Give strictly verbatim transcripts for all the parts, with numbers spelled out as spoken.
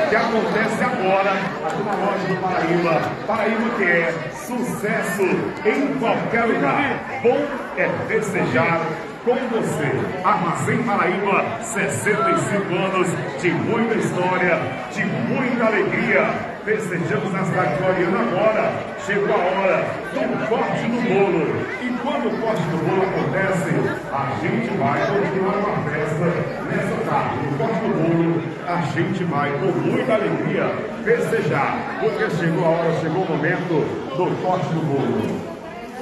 que acontece agora aqui na loja do Paraíba. Paraíba que é sucesso em qualquer lugar. Bom é festejar com você. Armazém Paraíba, sessenta e cinco anos de muita história, de muita alegria. Festejamos na cidade de Floriano agora. Chegou a hora do corte do bolo. E quando o corte do bolo acontece, a gente vai continuar uma festa nessa tarde. No corte do bolo, a gente vai com muita alegria festejar. Porque chegou a hora, chegou o momento do corte do bolo.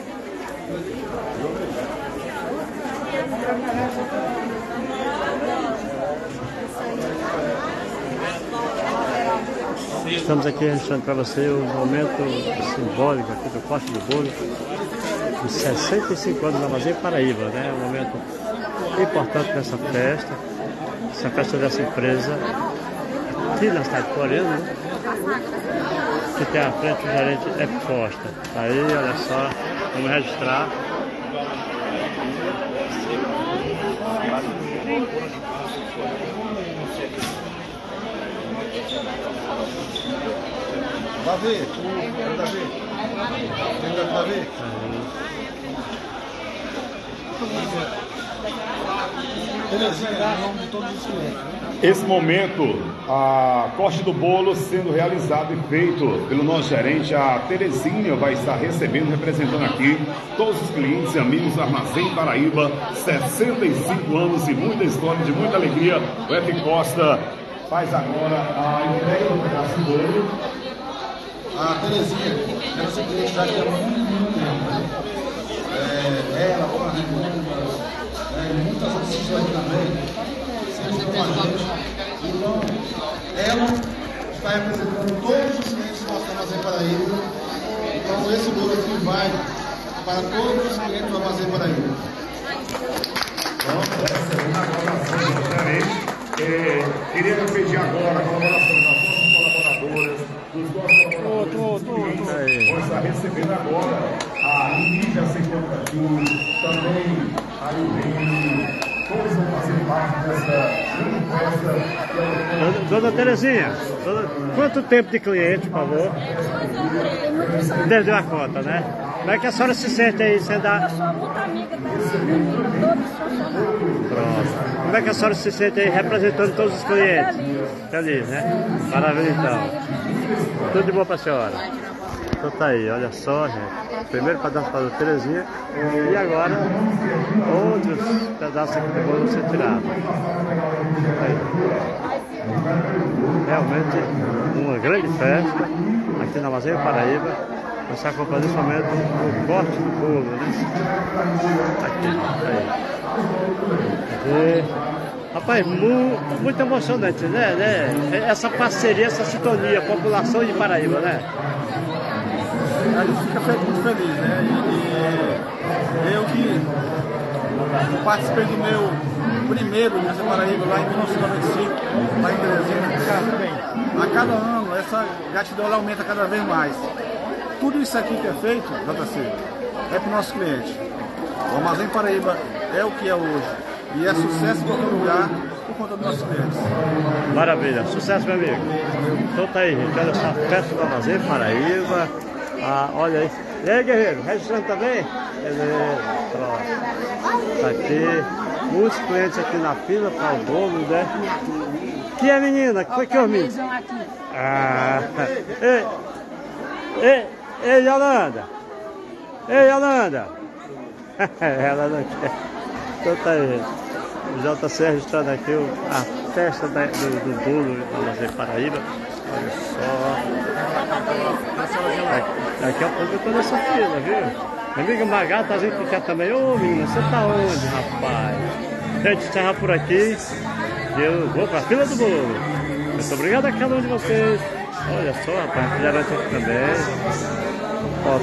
Estamos aqui registrando para você o momento simbólico aqui do corte do bolo dos sessenta e cinco anos da Armazém Paraíba, né? Um momento importante nessa festa, essa festa dessa empresa aqui na cidade de Floriano, né? Que tem à frente o gerente F. Costa. Aí, olha só, vamos registrar. Vai ver, vai ver, vai ver. Esse momento, a corte do bolo sendo realizado e feito pelo nosso gerente, a Terezinha vai estar recebendo, representando aqui todos os clientes e amigos do Armazém Paraíba, sessenta e cinco anos e muita história, de muita alegria. O F. Costa faz agora a entrega do pedaço do bolo. A Terezinha, é nossa cliente já que é muito, muito tempo. É, ela, como a Raimundo, é, muitas outras pessoas também, sempre com a gente. Então, ela está representando todos os clientes do nosso Armazém Paraíba. Então, esse bolo aqui vai para todos os clientes do Armazém Paraíba. Então, essa é uma colaboração diferente. É, queria pedir agora a colaboração das nossas colaboradoras, dos nossos colaboradores, vão estar recebendo agora a Lídia Secota Júnior, também a Ilene, todos vão fazer parte dessa grande festa. Dona Terezinha, dona, quanto tempo de cliente, por favor? Desde a conta, né? Como é que a senhora se sente aí sendo a... Eu sou muito amiga deles, todos funcionários. Pronto. Como é que a senhora se sente aí representando todos os clientes? Feliz, né? Maravilha, então. Tudo de bom para a senhora. Então tá aí, olha só, gente. Primeiro pedaço para a Terezinha e agora outros pedaços aqui do bolo vão ser tirados. Aí. Realmente uma grande festa aqui na Armazém Paraíba. Você acompanha nesse momento o corte do bolo, né? Aqui, aí. E, rapaz, mu, muito emocionante, né, né? Essa parceria, essa sintonia, população de Paraíba, né? A gente fica muito feliz, né? E, e eu que participei do meu primeiro nessa Paraíba lá em mil novecentos e noventa e cinco, lá em Teresina. A cada ano essa gratidão ela aumenta cada vez mais. Tudo isso aqui que é feito, J C, é para o nosso cliente. O Armazém Paraíba é o que é hoje. E é sucesso em qualquer lugar por conta dos nossos clientes. Maravilha, sucesso, meu amigo. Então tá aí, gente. Olha só, a festa do Armazém Paraíba. Ah, olha aí. E aí, guerreiro, registrando também? Beleza, pronto. Tá aqui. Muitos clientes aqui na fila para o bolo, né? Que é, menina? Que foi que eu vi? Ah, ei, ei. Ei, Yolanda! Ei, Yolanda! Ela não quer. Então tá aí, o J C registrando aqui a festa da, do, do bolo do Armazém Paraíba. Olha só. Daqui, daqui a pouco eu tô nessa fila, viu? Minha amiga Magá tá vindo ficar também. Ô, menina, você tá onde, rapaz? Gente, encerrar por aqui. Eu vou pra fila do bolo. Muito obrigado a cada um de vocês. Olha só, rapaz, refrigerante aqui também. Ó.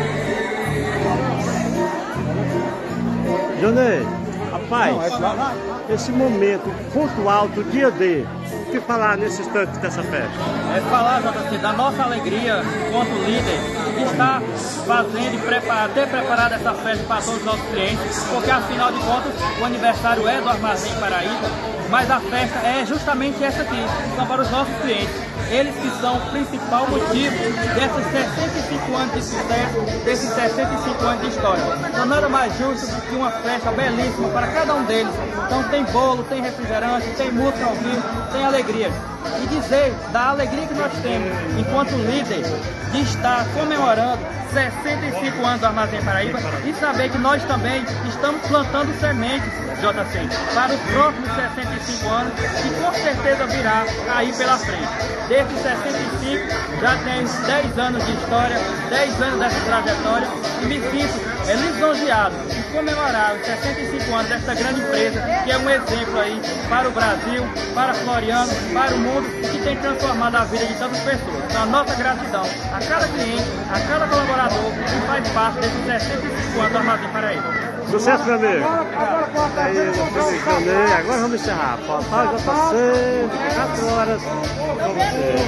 Jonei, rapaz, esse momento, ponto alto, dia D, o que falar nesse instante dessa festa? É falar, J C, da nossa alegria enquanto líder de estar fazendo e preparar, ter preparado essa festa para todos os nossos clientes, porque afinal de contas o aniversário é do Armazém Paraíba. mas a festa é justamente essa aqui, são para os nossos clientes. Eles que são o principal motivo desses sessenta e cinco anos de sucesso, desses sessenta e cinco anos de história. Então nada mais justo do que uma festa belíssima para cada um deles. Então tem bolo, tem refrigerante, tem música ao vivo, tem alegria. E dizer da alegria que nós temos enquanto líder de estar comemorando sessenta e cinco anos do Armazém Paraíba e saber que nós também estamos plantando sementes, J C, para os próximos sessenta e cinco anos e com certeza virá aí pela frente. Desde sessenta e cinco já tem dez anos de história, dez anos dessa trajetória e me sinto é, lisonjeado de comemorar os sessenta e cinco anos desta grande empresa que é um exemplo aí para o Brasil, para Floriano, para o mundo e que tem transformado a vida de tantas pessoas. Então a nossa gratidão a cada cliente, a cada colaborador que faz parte desses sessenta e cinco anos do Armazém Paraíba. Sucesso, meu amigo! Aí, agora vamos encerrar. Falta já está sendo quatro horas com você.